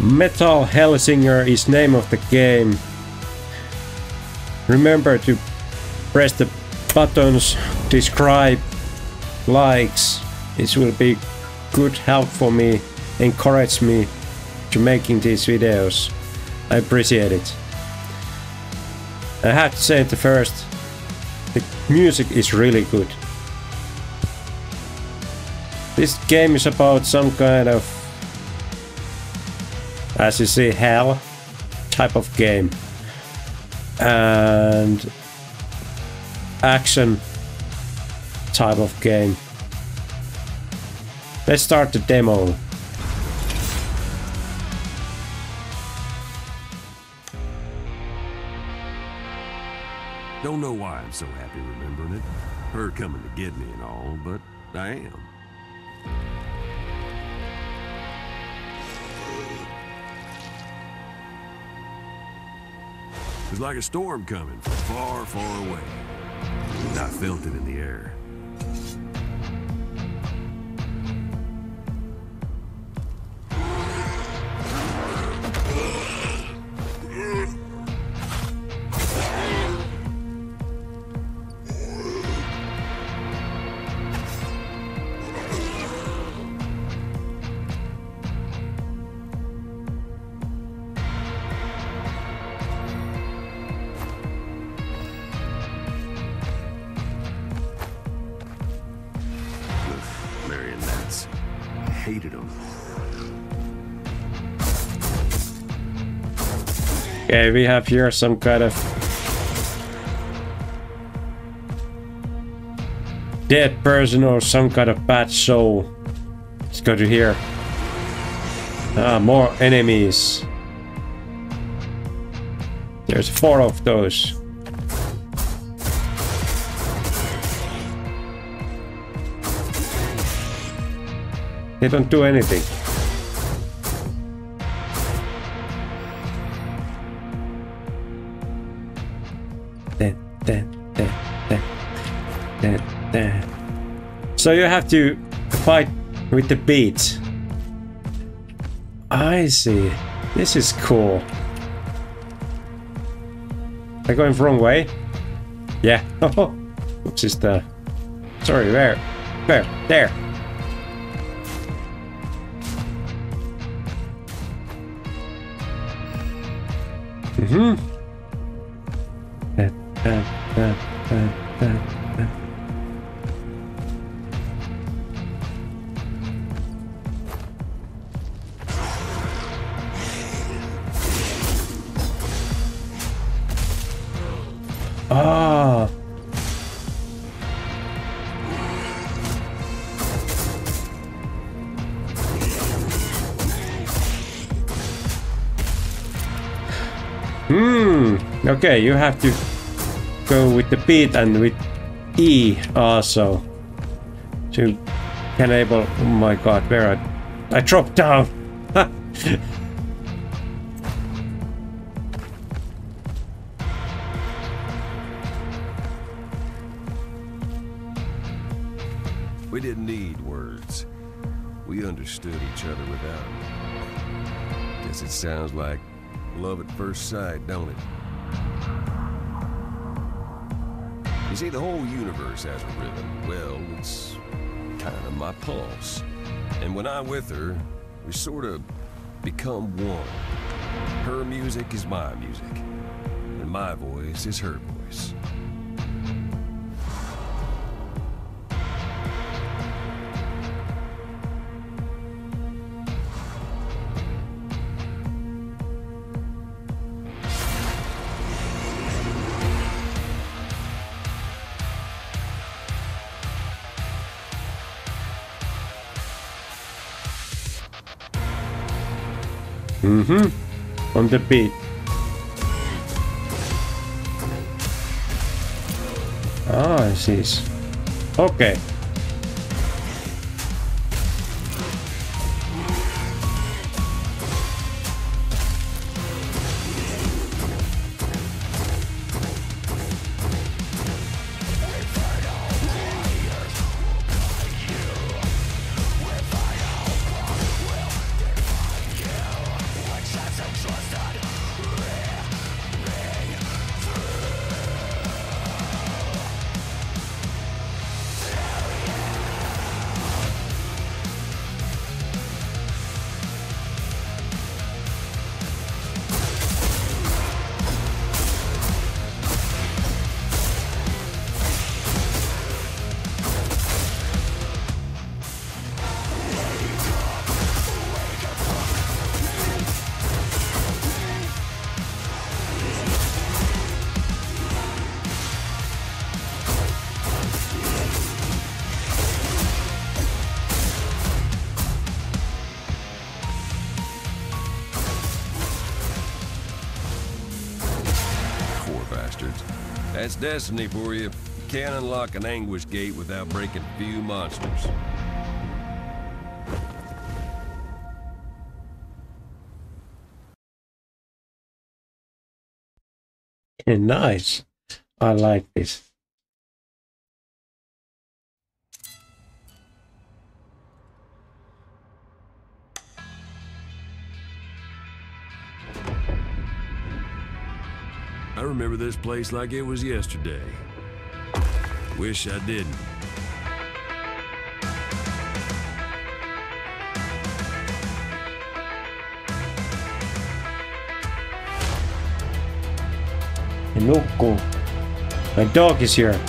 Metal Hellsinger is name of the game. Remember to press the buttons, describe, likes. It will be good help for me, encourage me to making these videos. I appreciate it. I have to say at the first, the music is really good. This game is about some kind of, as you see, hell type of game and action type of game. Let's start the demo. Don't know why I'm so happy remembering it. Her coming to get me and all, but I am. It was like a storm coming from far, far away. I felt it in the air. Hated them. Okay, we have here some kind of dead person or some kind of bad soul. Let's go to here. Ah, more enemies. There's 4 of those. They don't do anything. So you have to fight with the beat. I see. This is cool. Am I going the wrong way? Yeah. Oh, what's this? Sorry, where? Where? There. Ah. Okay, you have to go with the beat and with E also to enable. Oh my god, where I dropped down. We didn't need words. We understood each other without them. Guess it sounds like love at first sight, don't it? You see, the whole universe has a rhythm. Well, it's kind of my pulse. And when I'm with her, we sort of become one. Her music is my music, and my voice is her voice. On the beat. Ah, I see. Okay. That's destiny for you. You can't unlock an anguish gate without breaking a few monsters. Nice. I like this. I remember this place like it was yesterday. Wish I didn't. Loco. My dog is here.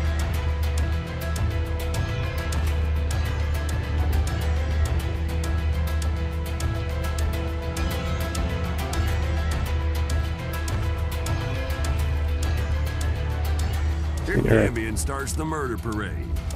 Here Ambien starts the murder parade.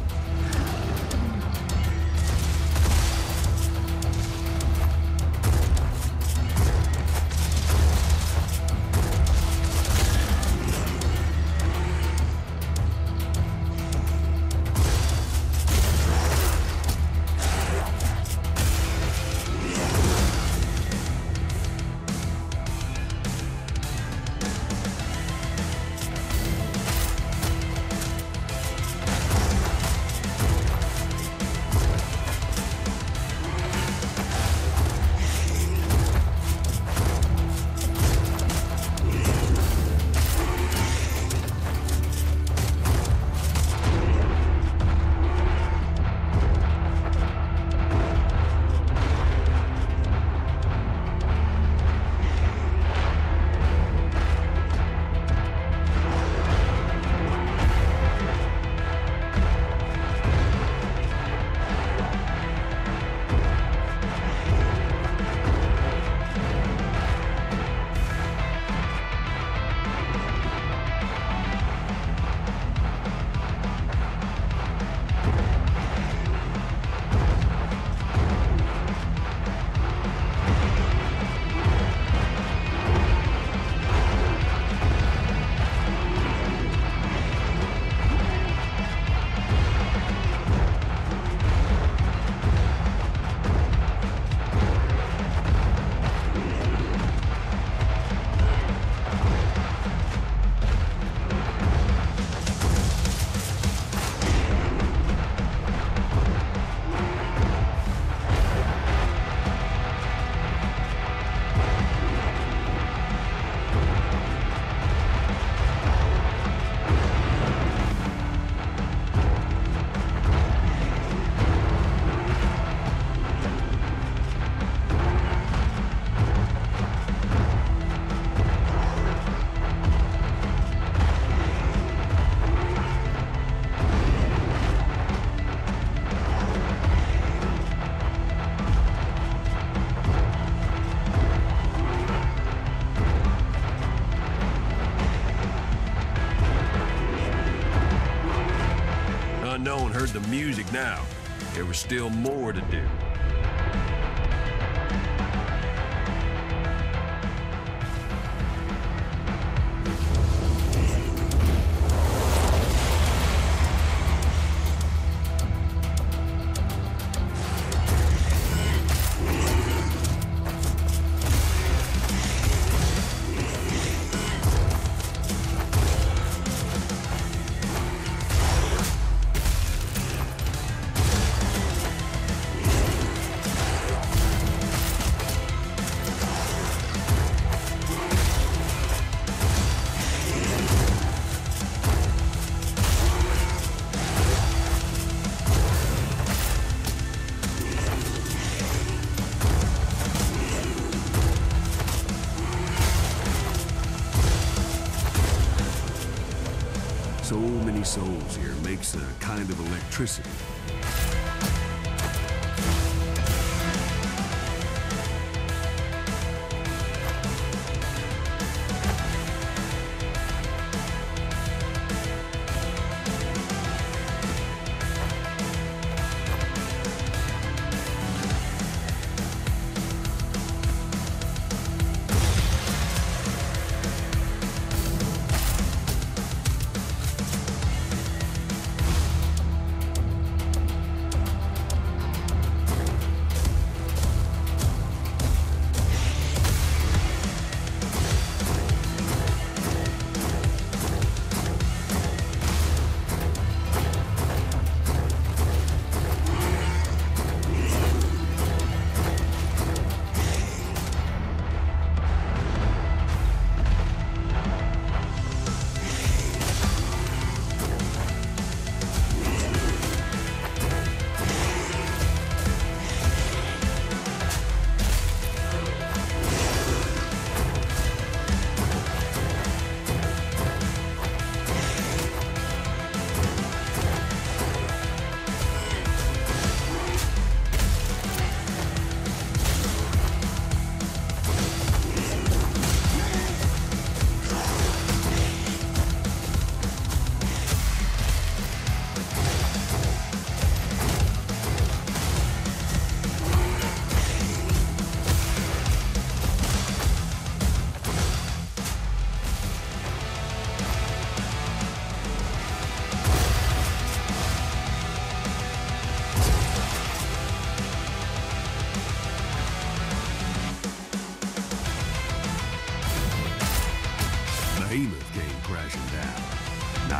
Unknown heard the music now. There was still more to do. So many souls here makes a kind of electricity.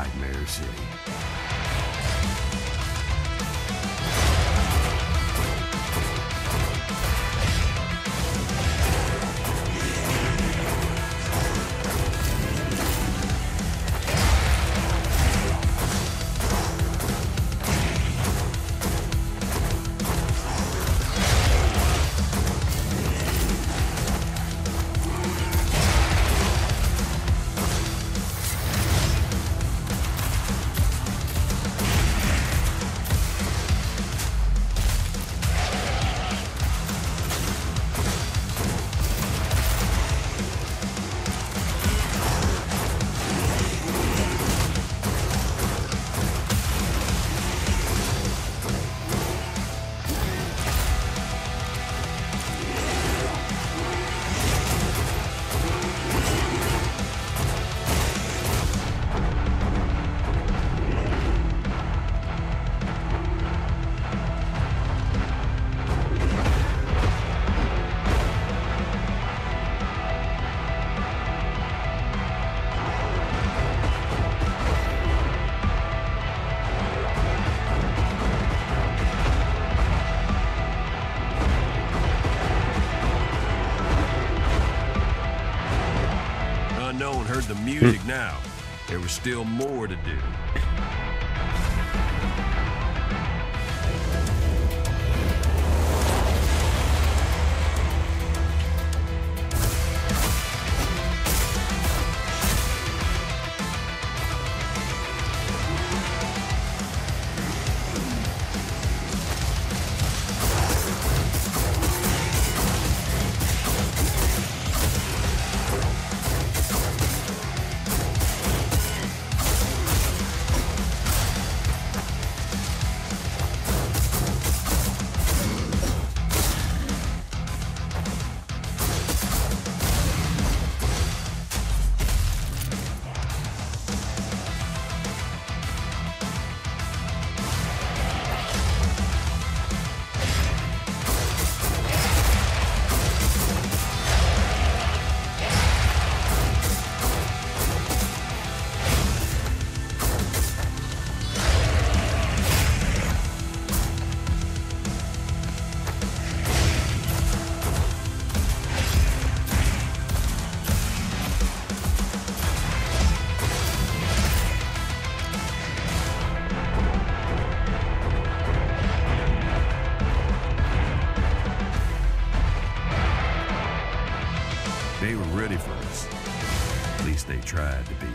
Nightmare City. Unknown heard the music now. There was still more to do. They were ready for us. At least they tried to be.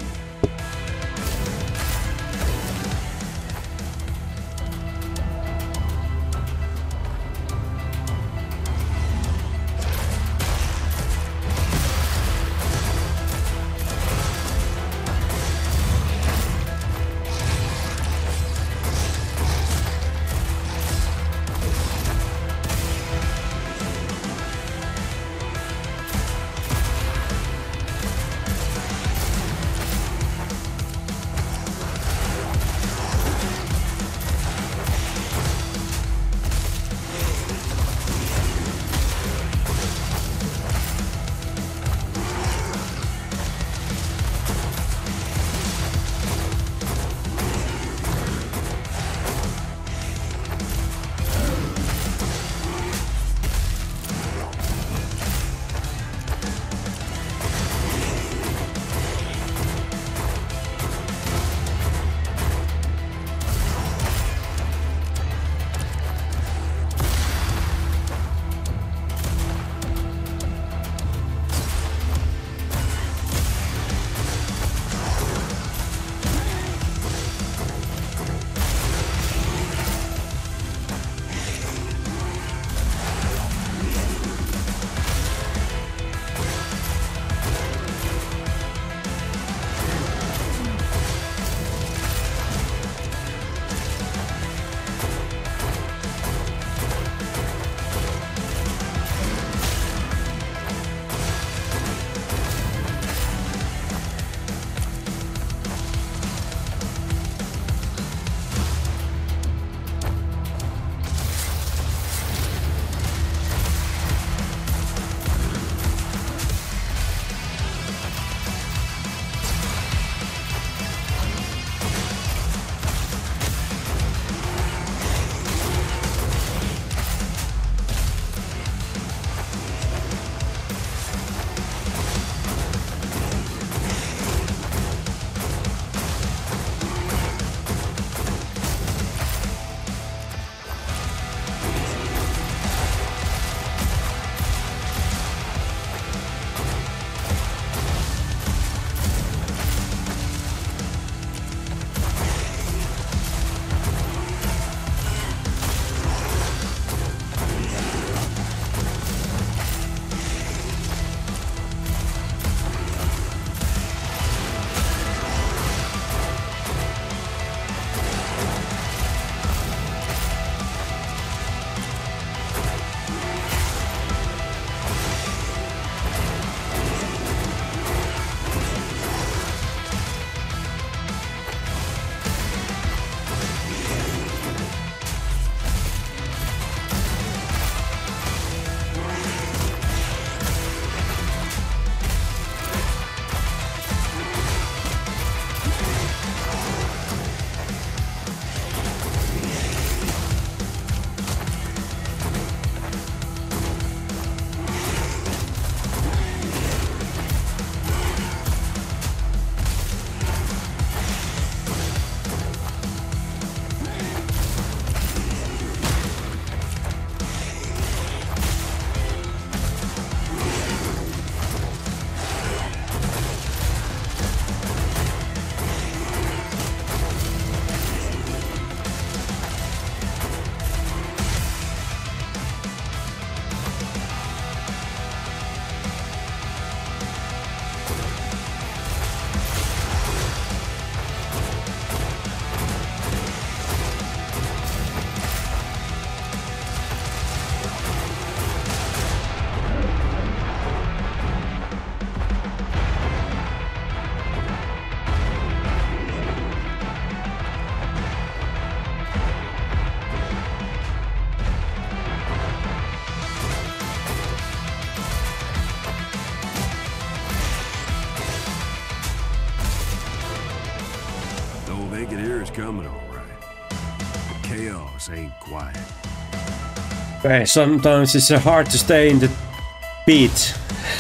chaos ain't quiet. Okay, sometimes it's hard to stay in the beat.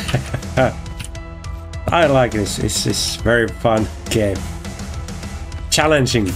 I like this. It's very fun game. Challenging.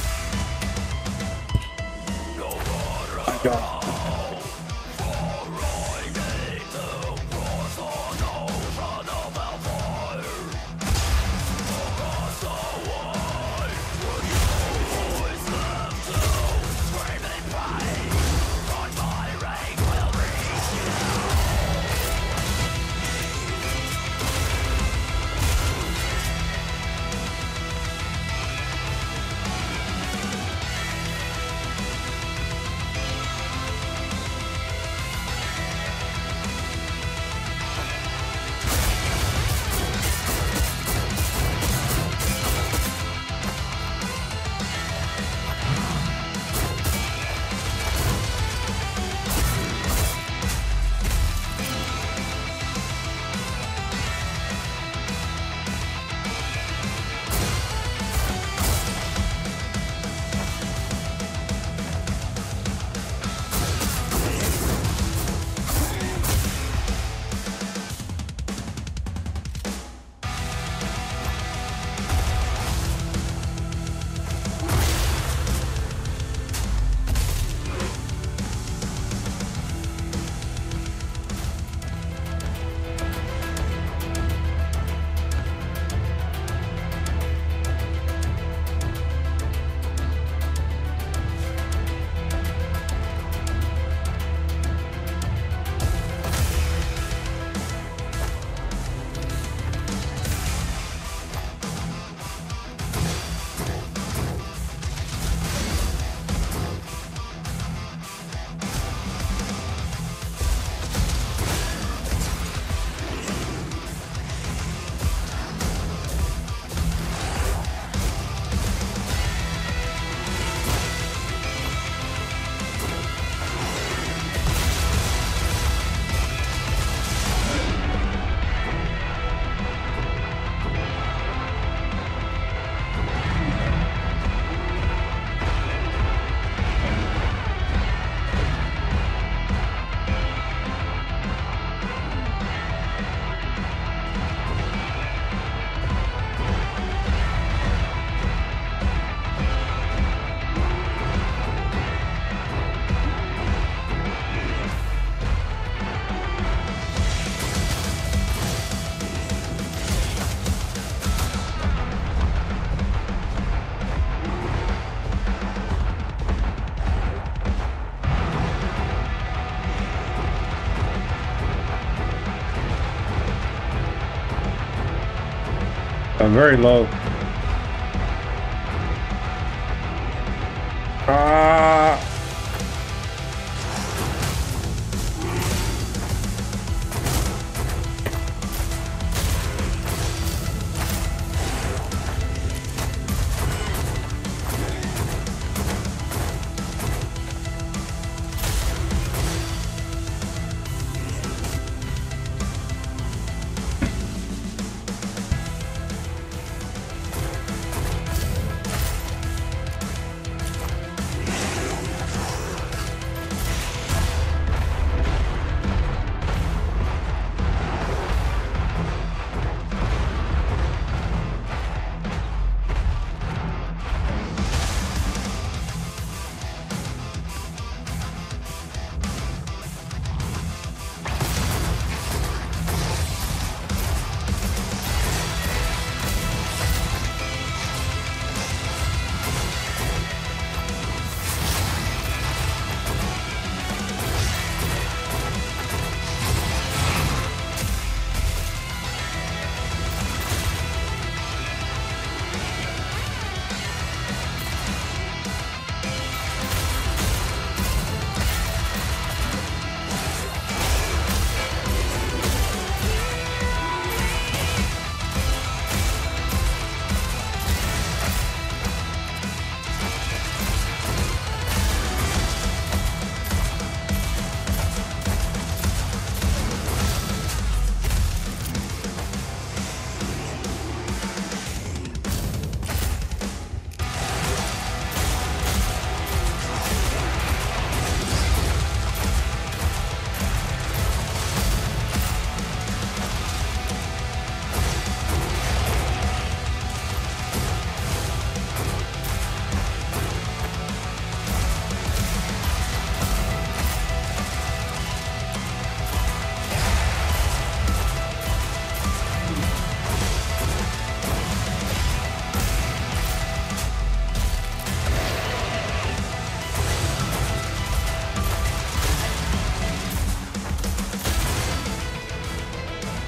I'm very low.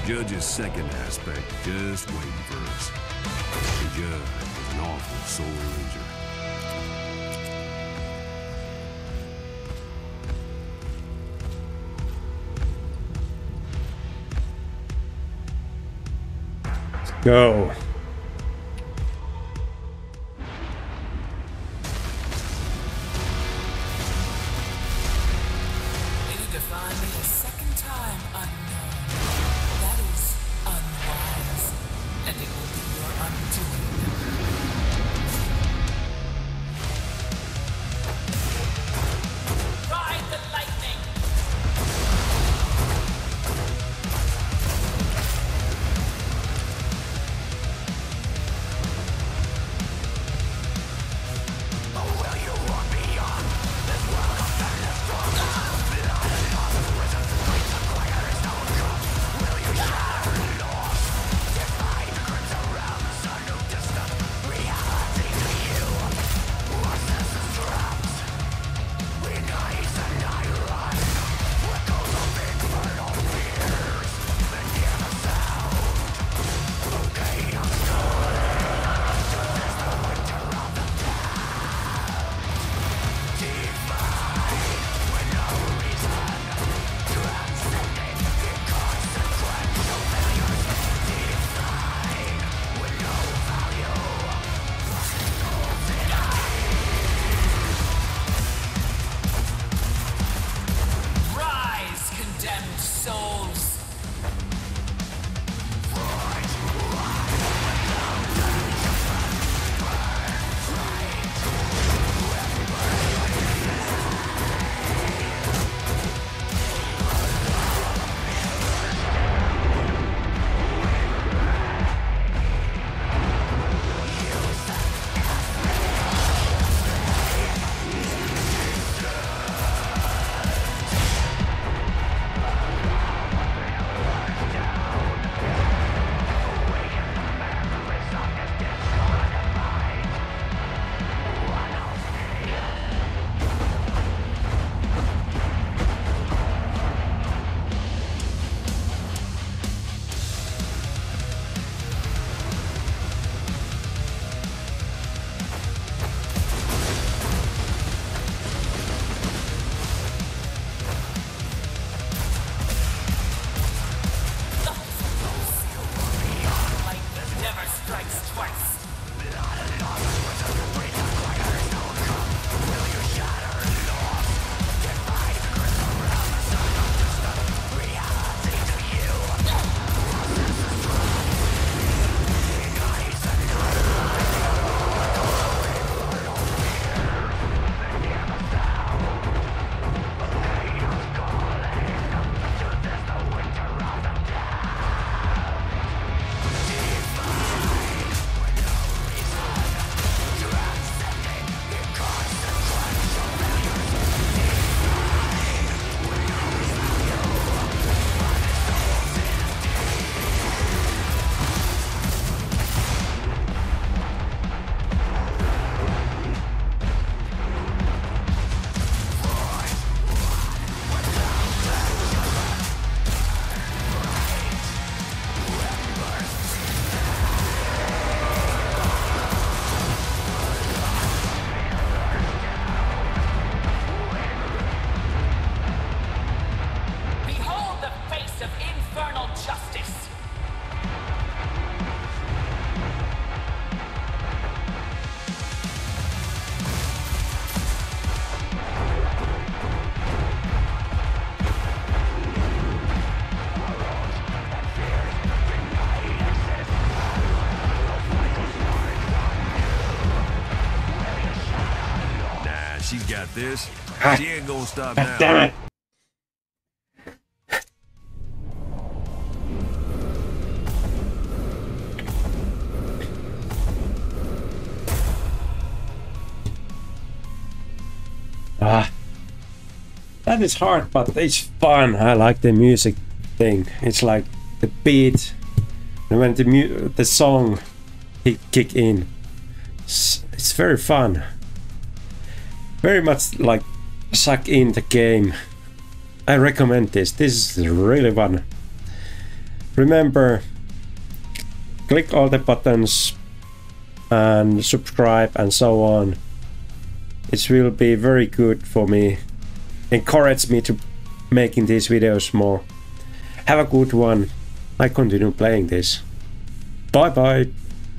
Judge's second aspect just waiting for us. The judge was an awful sore loser. Go. You defy me a second time, unknown. That is unwise, and it will be your undoing. Ride the lightning! She's got this. She ain't gonna stop God now. damn it. That is hard, but it's fun. I like the music thing. It's like the beat, and when the song kick in, it's very fun. Very much like suck in the game. I recommend this. This is really fun. remember, click all the buttons and subscribe and so on. It will be very good for me, encourage me to making these videos more. Have a good one. I continue playing this. Bye bye.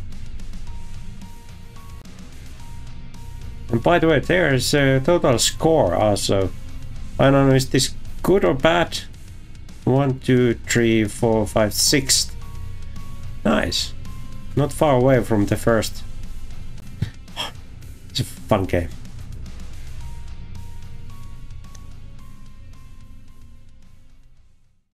And by the way, there's a total score also. I don't know, is this good or bad? 1, 2, 3, 4, 5, 6. Nice. Not far away from the first. It's a fun game.